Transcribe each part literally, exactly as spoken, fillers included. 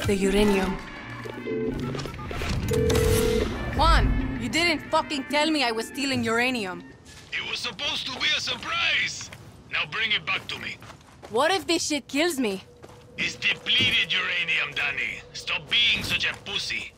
the uranium. Juan, you didn't fucking tell me I was stealing uranium. It was supposed to be a surprise! Now bring it back to me. What if this shit kills me? It's depleted uranium, Danny. Stop being such a pussy.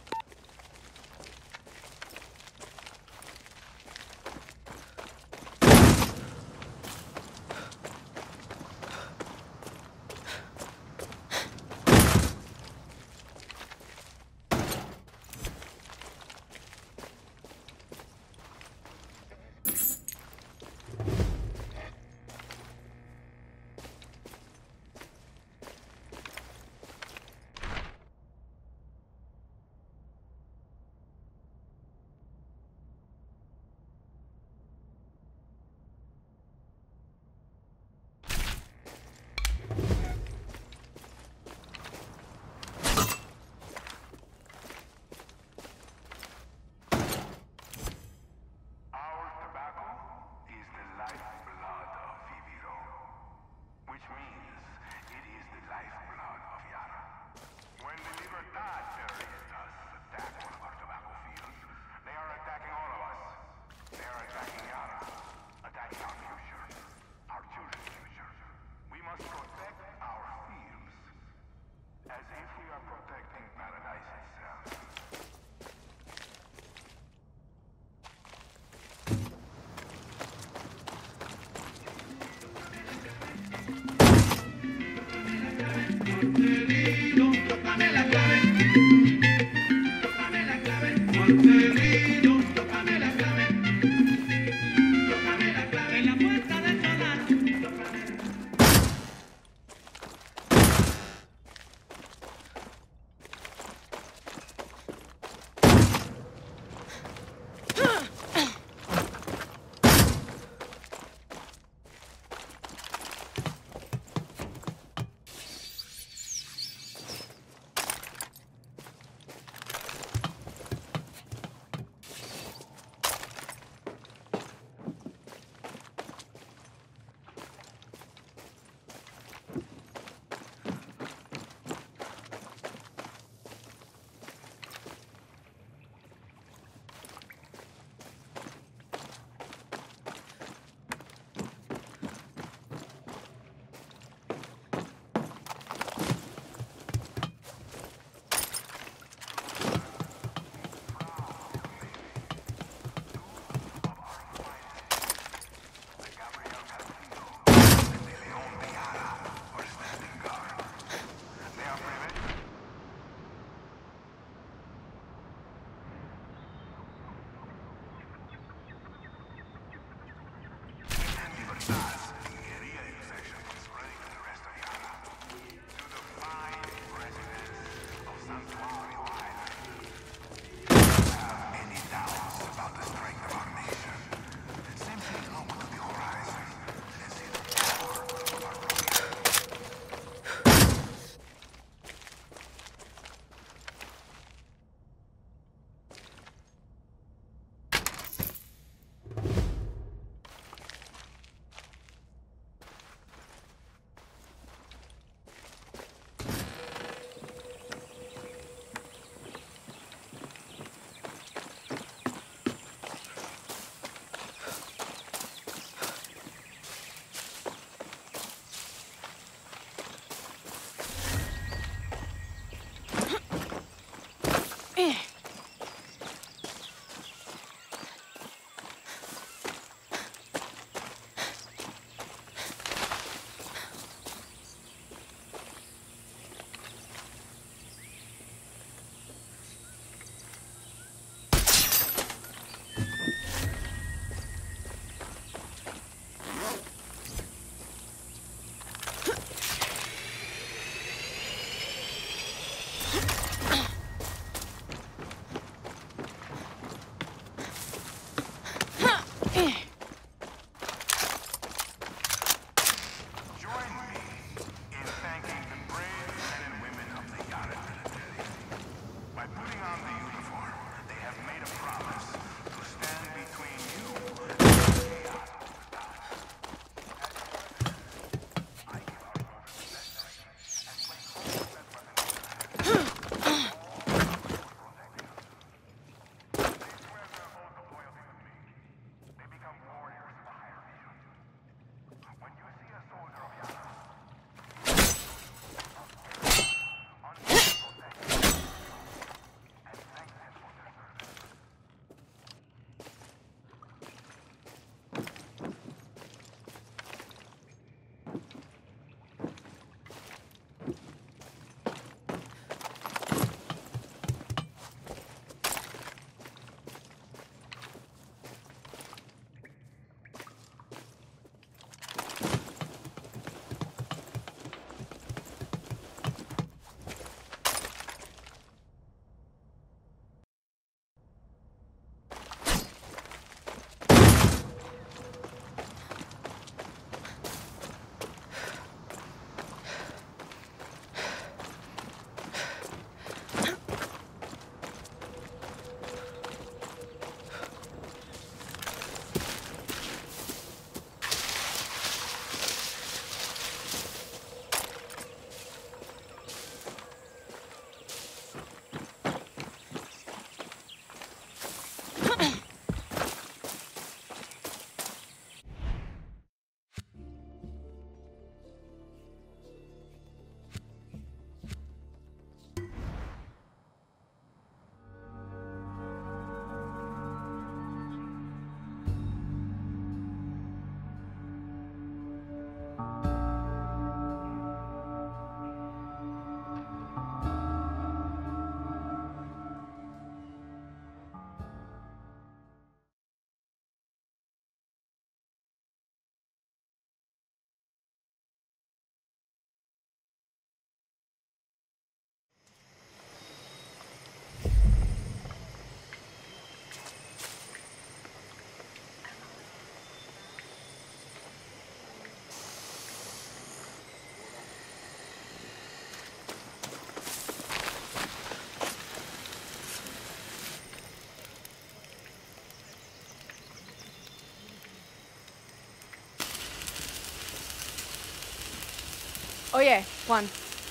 Oye, Juan.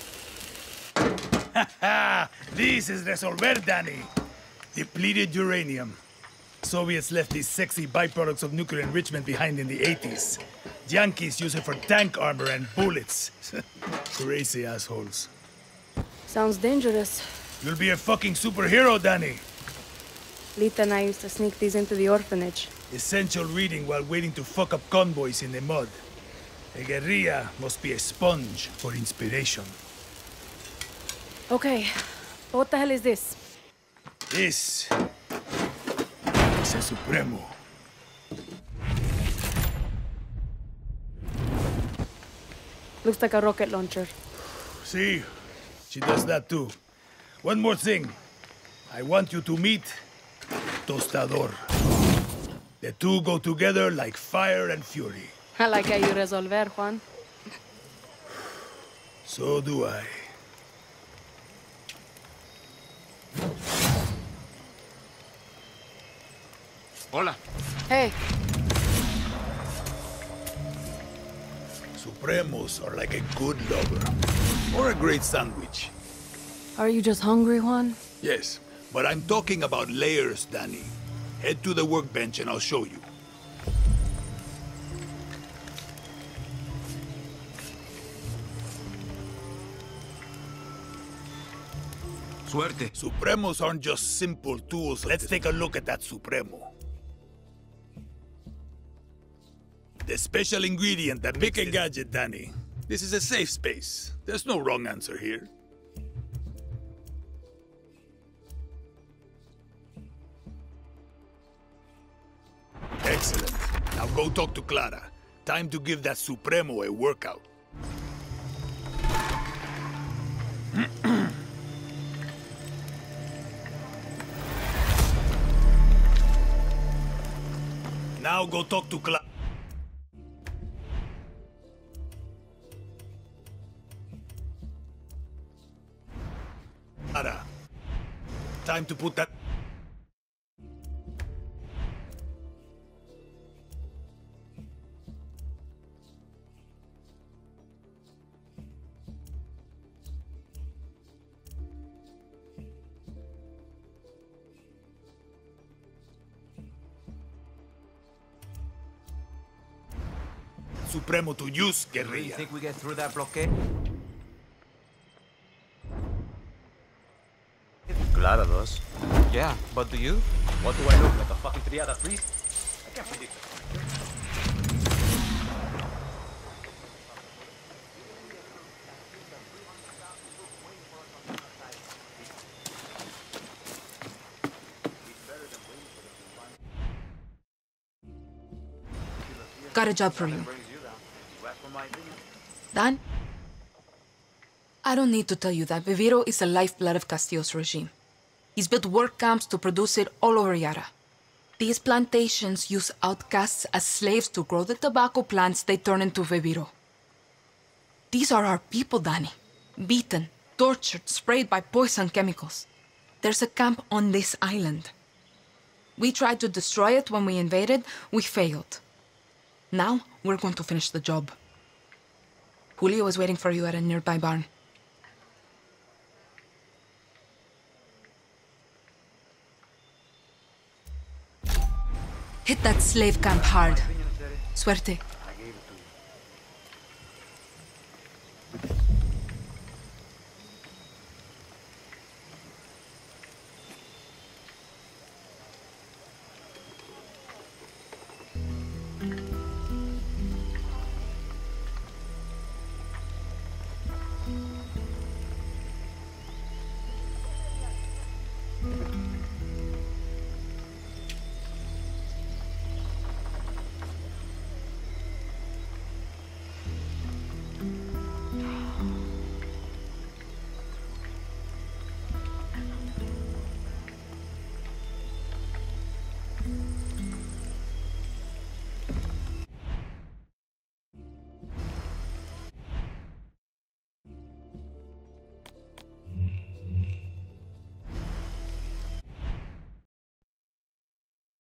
Ha! This is Resolver, Danny. Depleted uranium. Soviets left these sexy byproducts of nuclear enrichment behind in the eighties. Yankees use it for tank armor and bullets. Crazy assholes. Sounds dangerous. You'll be a fucking superhero, Danny. Lita and I used to sneak these into the orphanage. Essential reading while waiting to fuck up convoys in the mud. A guerrilla must be a sponge for inspiration. Okay, what the hell is this? This is a Supremo. Looks like a rocket launcher. See, she does that too. One more thing. I want you to meet Tostador. The two go together like fire and fury. I like how you resolver, Juan. So do I. Hola. Hey, Supremos are like a good lover. Or a great sandwich. are you just hungry, Juan? Yes, but I'm talking about layers, Danny. Head to the workbench and I'll show you. Suerte. Supremos aren't just simple tools. Let's take a look at that Supremo. The special ingredient that makes a gadget, Danny. This is a safe space. There's no wrong answer here. Excellent. Now go talk to Clara. Time to give that Supremo a workout. Now go talk to Clara. Clara. Time to put that... Supremo to use, Do you guerrilla. think we get through that blockade? Clara does. Yeah, but do you? What do I look like, a fucking triada priest? I can't predict that. Got a job for you. Dan? I don't need to tell you that Viviro is the lifeblood of Castillo's regime. He's built work camps to produce it all over Yara. These plantations use outcasts as slaves to grow the tobacco plants they turn into Viviro. These are our people, Danny. Beaten, tortured, sprayed by poison chemicals. There's a camp on this island. We tried to destroy it when we invaded. We failed. Now, we're going to finish the job. Julio is waiting for you at a nearby barn. Hit that slave camp hard. Suerte.